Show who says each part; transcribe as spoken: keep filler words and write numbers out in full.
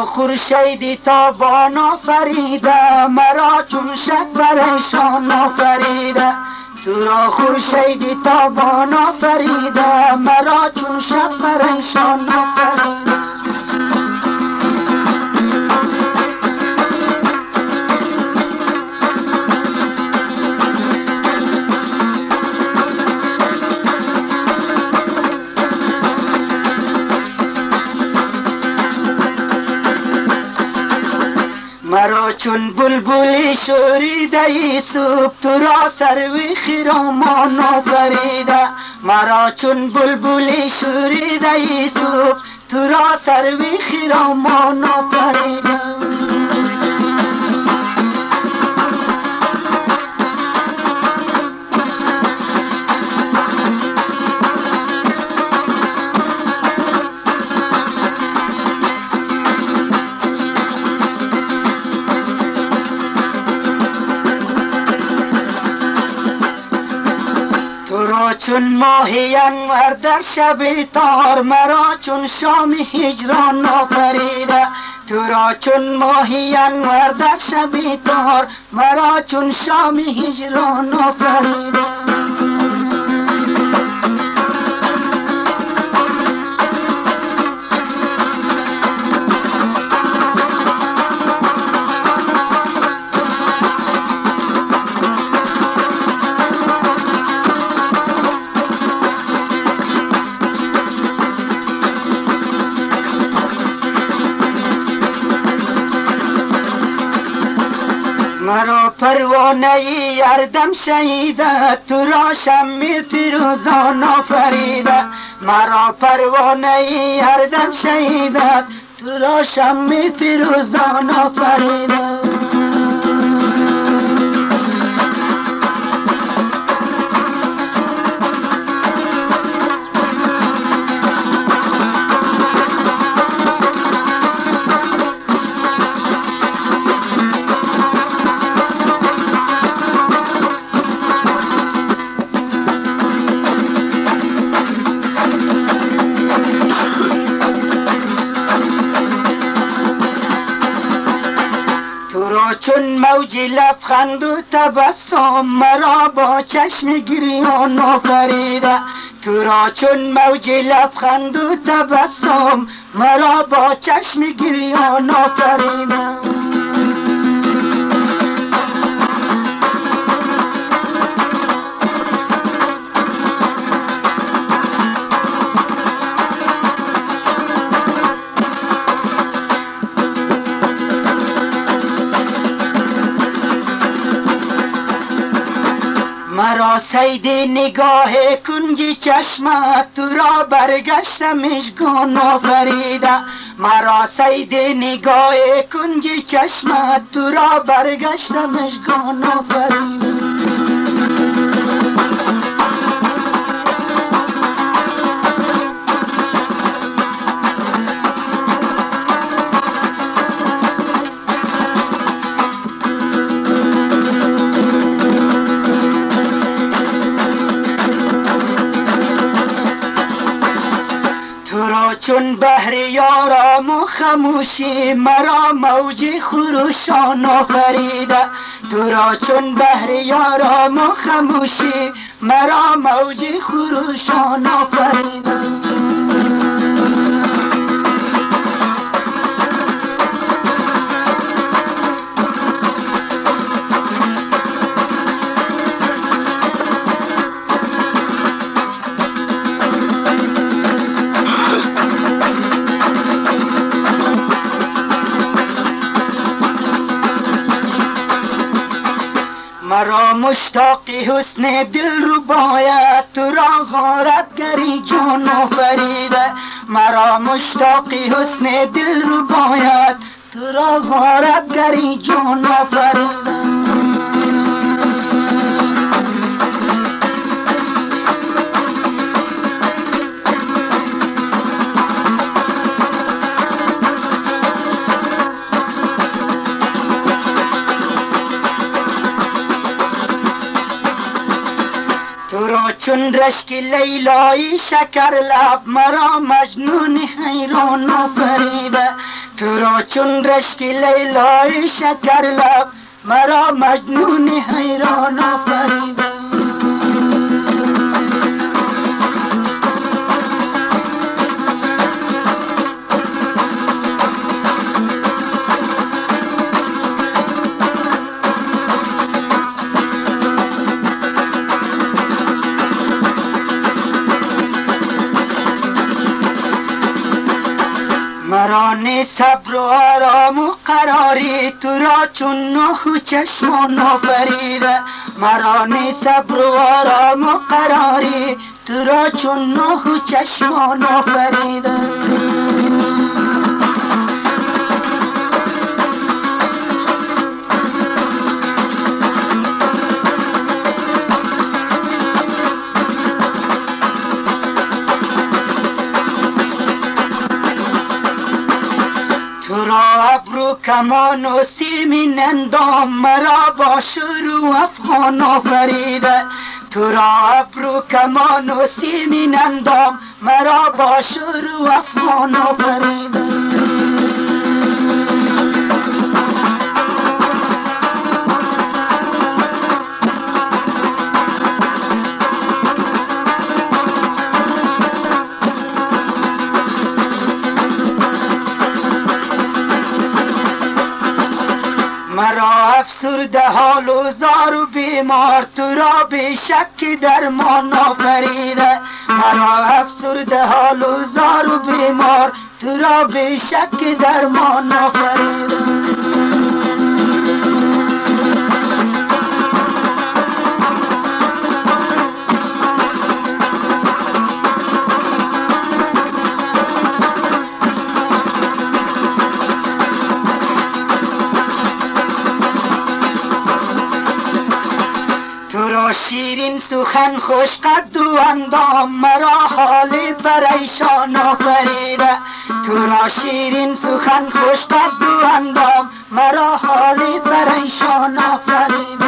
Speaker 1: خورشیدی تابان آفریده، مرا چون شب پریشان آفریده. تو را خورشیدی تابان آفریده، مرا چون شب پریشان آفریده. مرا چون بلبلی شوریده ای صبح، تو را سروی خرامان آفریده. مرا چون بلبلی شوریده ای صبح، تو را سروی خرامان آفریده. چون ماهی انور در شب تار، مرا چون شام هجران آفریده. تو را چون ماهی انور در شب تار، مرا چون شام هجران آفریده. مرا پروانه ای اردم شهیده، تو را شمع فیروزان آفریده. مرا پروانه ای اردم شهیده، تو را شمع فیروزان آفریده. چون موج لبخند و تبسم، مرا با چشم گریان آفریده. تو را چون موج لبخند و تبسم، مرا با چشم گریان آفریده. مرا سید نگاه کنج چشمت، تو را برگشتم مژگان آفریده. مرا سید نگاه کنج چشمت، تو را برگشتم مژگان آفریده. چون بحر یارام و خموشی، مرا موج خروشان آفریده. تو را چون بحر یارام و خموشی، مرا موج خروشان آفریده. مرا مشتاق حسن دل رو باید، تو را غارتگری جان آفریده. مرا مشتاق حسن دل رو باید، تو را غارتگری جان آفریده. چون رشک لیلای شکر لب، مرا مجنون حیران آفریده. تو را چون رشک لیلای شکر لب مرا مجنون حیران آفریده. مرا نی صبر و آرام و قراری تو را چون نه چشمان آفریده. مرا نی صبر و آرام و قراری تو را چون نه چشمان آفریده. تو را ابرو کمان و سیمین اندام مرا با شروع افغان آفریده. تو را ابرو کمان و سیمین اندام مرا با شروع افغان آفریده. مرا افسرده حال و زار و بیمار تو را بی شک درمان آفریده. مرا افسرده حال و زار و بیمار تو را بی شک درمان آفریده. تو را شیرین سخن خوش قد و اندام مرا حال پریشان آفریده. تو را شیرین سخن خوش قد و اندام مرا حال پریشان آفریده.